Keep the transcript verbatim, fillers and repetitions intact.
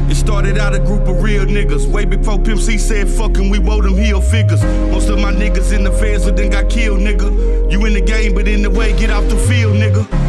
It started out a group of real niggas. Way before Pimp C said fucking, we wore them heel figures. Most of my niggas in the feds who then got killed, nigga. You in the game, but in the way, get off the field, nigga.